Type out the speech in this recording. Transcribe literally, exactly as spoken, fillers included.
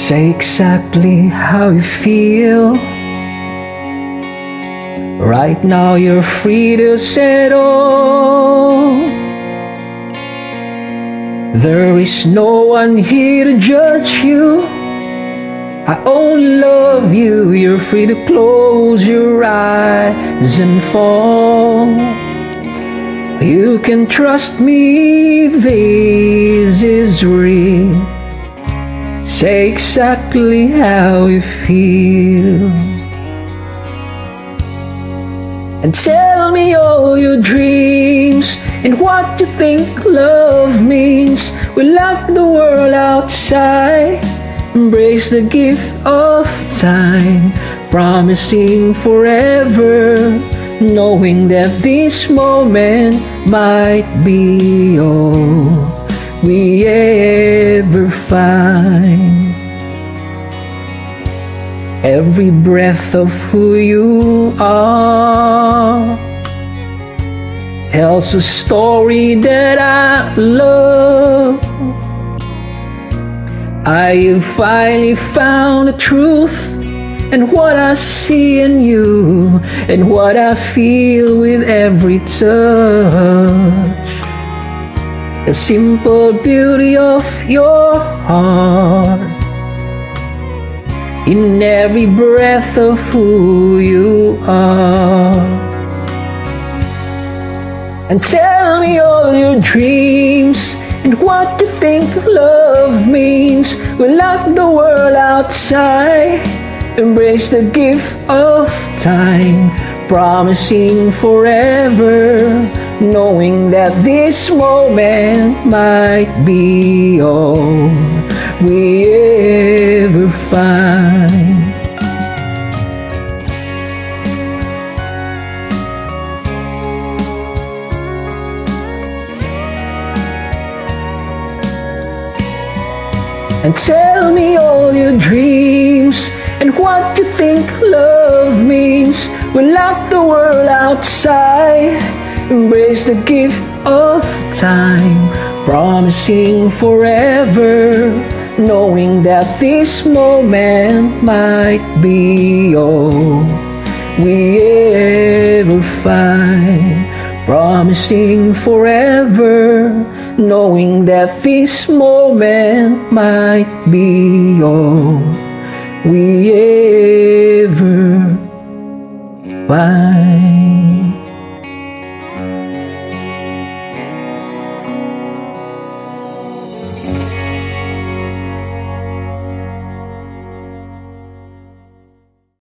Say exactly how you feel. Right now you're free to say it all. There is no one here to judge you. I only love you. You're free to close your eyes and fall. You can trust me, this is real. Say exactly how you feel. And tell me all your dreams and what you think love means. We lock the world outside, embrace the gift of time, promising forever, knowing that this moment might be all we ever find. Every breath of who you are tells a story that I love. I finally found the truth and what I see in you and what I feel with every touch. The simple beauty of your heart in every breath of who you are. And tell me all your dreams and what you think love means. We lock the world outside, embrace the gift of time, promising forever, knowing that this moment might be all we ever find. And tell me all your dreams and what you think love means. We lock the world outside, embrace the gift of time, promising forever, knowing that this moment might be all we ever find. Promising forever, knowing that this moment might be all we ever find.